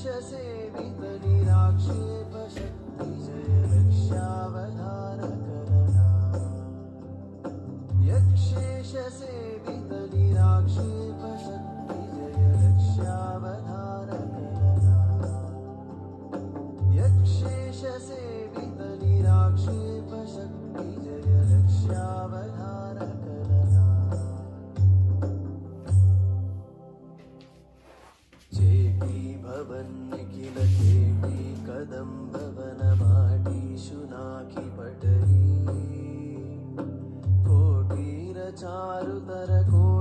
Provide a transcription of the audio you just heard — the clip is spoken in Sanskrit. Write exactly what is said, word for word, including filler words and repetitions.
सेवित निराक्षेप शक्ति जय लक्ष्यावधारकरणा यक्षेश सेवित निराक्षेप शक्ति जय लक्ष्यावधारकरणा यक्षेश सेवित निराक्षेप शक्ति जय लक्ष्यावधारकरणा चेपी भवन किल चेपी कदम्ब वनवाटीषु नाकी पटरी कोटीर चारुतर को